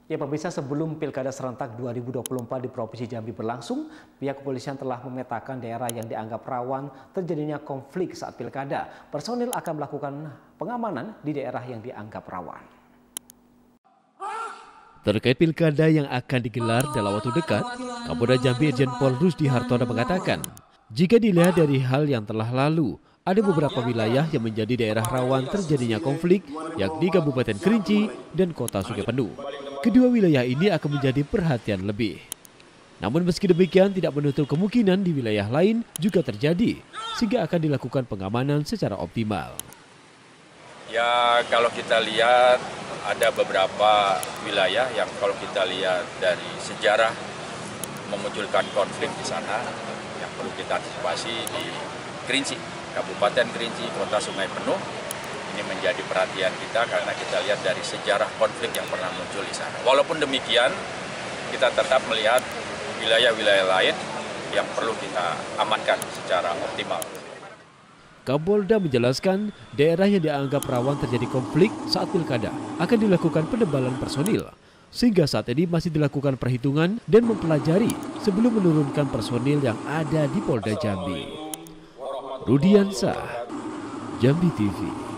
Ya pemirsa, sebelum Pilkada Serentak 2024 di Provinsi Jambi berlangsung, pihak kepolisian telah memetakan daerah yang dianggap rawan terjadinya konflik saat Pilkada. Personil akan melakukan pengamanan di daerah yang dianggap rawan. Terkait Pilkada yang akan digelar dalam waktu dekat, Kapolda Jambi Irjen Pol Rusdi Hartono mengatakan, jika dilihat dari hal yang telah lalu, ada beberapa wilayah yang menjadi daerah rawan terjadinya konflik, yakni Kabupaten Kerinci dan Kota Sungai Penuh. Kedua wilayah ini akan menjadi perhatian lebih. Namun meski demikian tidak menutup kemungkinan di wilayah lain juga terjadi, sehingga akan dilakukan pengamanan secara optimal. Ya kalau kita lihat ada beberapa wilayah yang kalau kita lihat dari sejarah memunculkan konflik di sana yang perlu kita antisipasi di Kerinci, Kabupaten Kerinci, Kota Sungai Penuh. Ini menjadi perhatian kita karena kita lihat dari sejarah konflik yang pernah muncul di sana. Walaupun demikian, kita tetap melihat wilayah-wilayah lain yang perlu kita amankan secara optimal. Kapolda menjelaskan daerah yang dianggap rawan terjadi konflik saat Pilkada akan dilakukan penebalan personil. Sehingga saat ini masih dilakukan perhitungan dan mempelajari sebelum menurunkan personil yang ada di Polda Jambi. Rudiansah, Jambi TV.